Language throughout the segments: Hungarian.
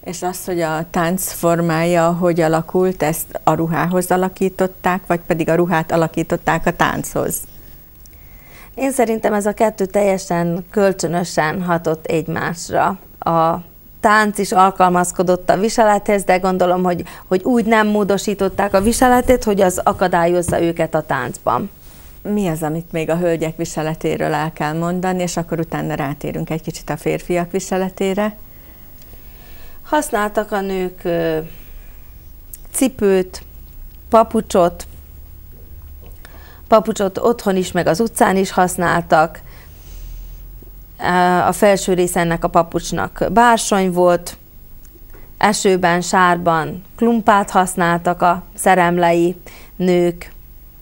És az, hogy a tánc formája hogy alakult, ezt a ruhához alakították, vagy pedig a ruhát alakították a tánchoz? Én szerintem ez a kettő teljesen kölcsönösen hatott egymásra. A tánc is alkalmazkodott a viselethez, de gondolom, hogy úgy nem módosították a viseletet, hogy az akadályozza őket a táncban. Mi az, amit még a hölgyek viseletéről el kell mondani, és akkor utána rátérünk egy kicsit a férfiak viseletére? Használtak a nők cipőt, papucsot otthon is, meg az utcán is használtak. A felső része ennek a papucsnak bársony volt, esőben, sárban klumpát használtak a szeremlei nők.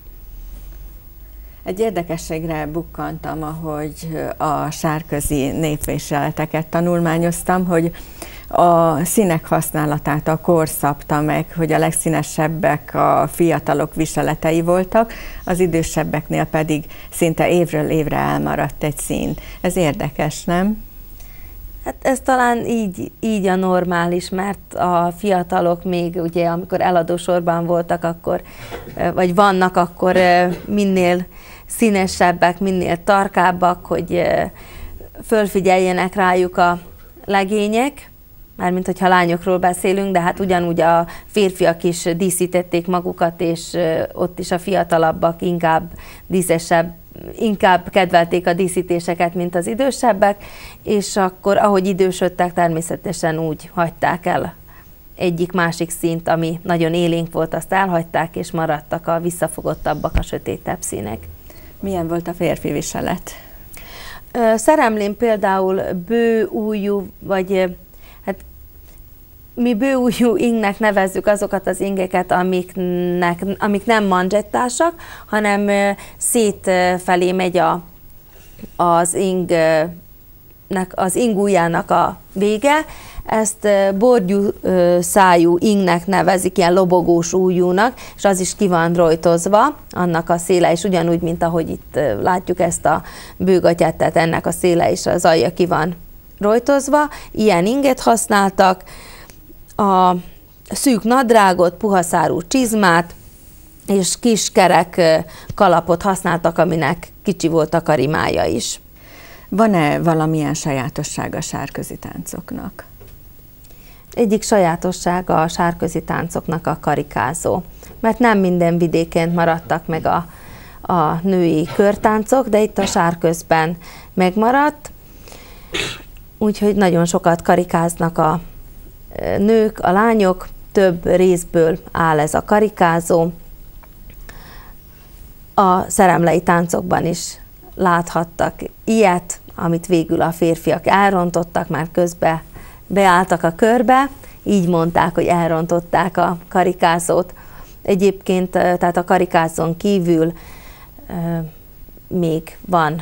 Egy érdekességre bukkantam, ahogy a sárközi népviseleteket tanulmányoztam, hogy a színek használatát a kor szabta meg, hogy a legszínesebbek a fiatalok viseletei voltak, az idősebbeknél pedig szinte évről évre elmaradt egy szín. Ez érdekes, nem? Hát ez talán így a normális, mert a fiatalok még ugye, amikor eladósorban voltak, akkor, vagy vannak, akkor minél színesebbek, minél tarkábbak, hogy fölfigyeljenek rájuk a legények, mármint hogyha lányokról beszélünk, de hát ugyanúgy a férfiak is díszítették magukat, és ott is a fiatalabbak inkább kedvelték a díszítéseket, mint az idősebbek, és akkor, ahogy idősödtek, természetesen úgy hagyták el egyik-másik színt, ami nagyon élénk volt, azt elhagyták, és maradtak a visszafogottabbak, a sötétebb színek. Milyen volt a férfi viselet? Szeremlén például bőujjú, vagy hát mi bőujjú ingnek nevezzük azokat az ingeket, amik nem manzsettásak, hanem szétfelé megy az ing ujjának a vége. Ezt borgyú szájú ingnek nevezik, ilyen lobogós ujjúnak, és az is ki van rojtozva, annak a széle is ugyanúgy, mint ahogy itt látjuk ezt a bőgatyát, tehát ennek a széle is, az alja ki van rojtozva. Ilyen inget használtak, a szűk nadrágot, puhaszárú csizmát, és kis kerek kalapot használtak, aminek kicsi volt a karimája is. Van-e valamilyen sajátossága a sárközi táncoknak? Egyik sajátossága a sárközi táncoknak a karikázó, mert nem minden vidéken maradtak meg a női körtáncok, de itt a sárközben megmaradt, úgyhogy nagyon sokat karikáznak a nők, a lányok, több részből áll ez a karikázó. A szeremlei táncokban is láthattak ilyet, amit végül a férfiak elrontottak, már közben beálltak a körbe, így mondták, hogy elrontották a karikázót. Egyébként, tehát a karikázón kívül még van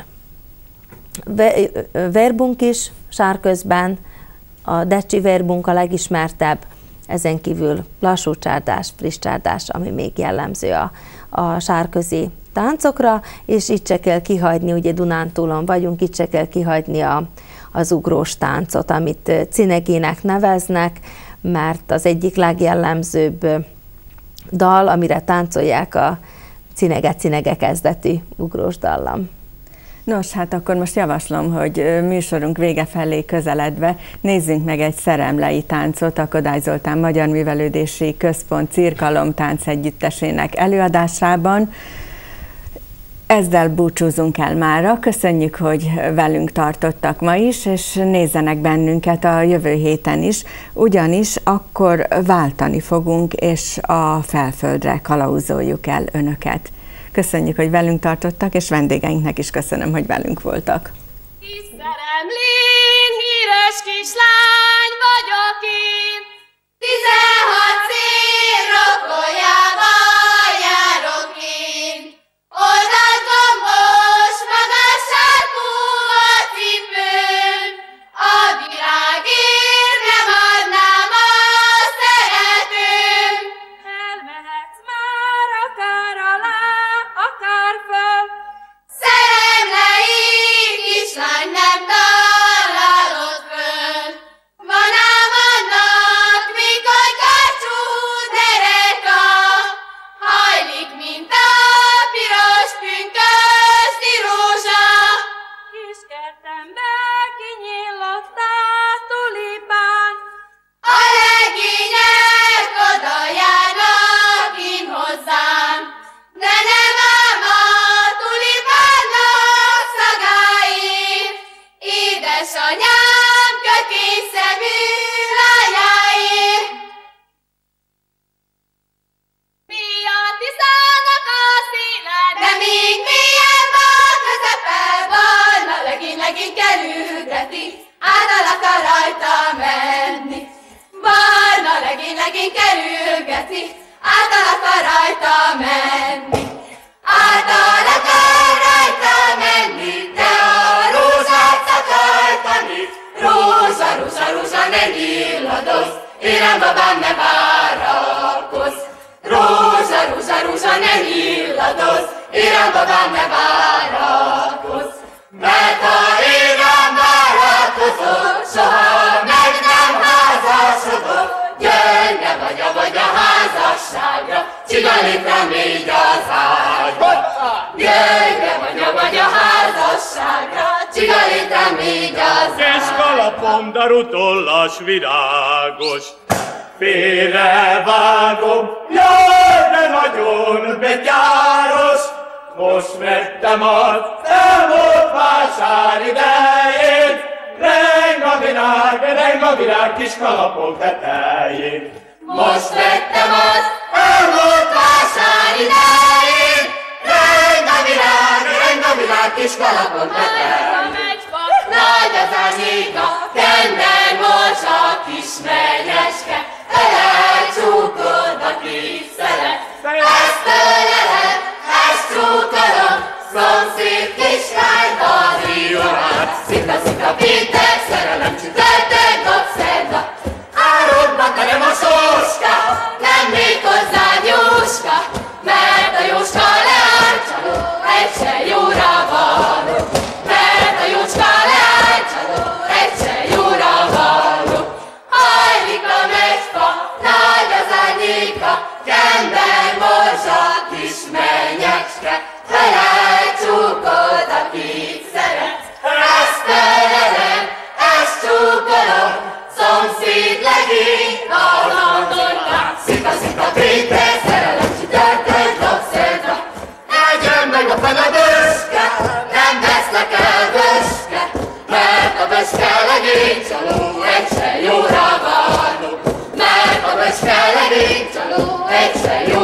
verbunk is sárközben, a decsi verbunk a legismertebb, ezen kívül lassú csárdás, friss csárdás, ami még jellemző a sárközi táncokra, és itt se kell kihagyni, ugye Dunántúlon vagyunk, itt se kell kihagyni az ugrós táncot, amit cinegének neveznek, mert az egyik legjellemzőbb dal, amire táncolják a cinege kezdetű ugrós dallam. Nos, hát akkor most javaslom, hogy műsorunk vége felé közeledve nézzünk meg egy szeremlei táncot a Kodály Zoltán Magyar Művelődési Központ Cirkalom táncegyüttesének előadásában. Ezzel búcsúzunk el mára. Köszönjük, hogy velünk tartottak ma is, és nézzenek bennünket a jövő héten is, ugyanis akkor váltani fogunk, és a felföldre kalauzoljuk el önöket. Köszönjük, hogy velünk tartottak, és vendégeinknek is köszönöm, hogy velünk voltak. Kis szeremlén, híres kislány vagyok én, 16 szél rokonjába járok én. Oldalt gombos, magas sarkú a cipőm, a világért nem adnám a szeretőm. Elmehetsz már akár alá, akár föl, szeremlei kislány nem találod föl. Van ám a geci, által akar rajta menni. Által akar rajta menni, de a rózsát szakartani. Rózsa, rózsa, rózsa, ne gyilladozz, érem babám, ne várakozz. Rózsa, rózsa, rózsa, ne gyilladozz, érem babám, ne várakozz. Mert ha érem várakozol, soha meg nem házasodok. Gyönge vagy a házasságra, csigalékra még az ágyba. Gyönge vagy a házasságra, csigalékra még az ágyba. Kis kalapom, darutollas virágos, félrevágom, jaj, de nagyon betyáros. Most vettem az elmúlt vásár idején, reng a virág kis kalapom tetején. Most vettem az elmúlt vásár idején, reng a virág kis kalapom tetején. Nagy az árnyéka, kenden morzsa kis menyeske, elcsúkod a kis szelet. Ezt ölelem, ezt csúkolom, szomszéd kislány bazionát. Szita Péter, szerelem csütörtök, dobszerda. Árokba terem a sóska, nem még hozzád Jóska, mert a Jóska leánycsaló, egy se jóra való. Mert a Jóska leánycsaló, egy se jóra való. Hajlik a megyfa, nagy az árnyéka, kember morzsa kis menyecske, felelcsúkod, akit szeretsz. Ezt ölelem, ezt csúkolom, szomszéd legény, azonnal. Szita Péter, szerelem csütörtök, dobszerda. Ágyön meg a fenedőske, nem veszlek el böske, mert a böske legény csaló, egy se jóra való. Mert a böske legény csaló, egy se jóra való.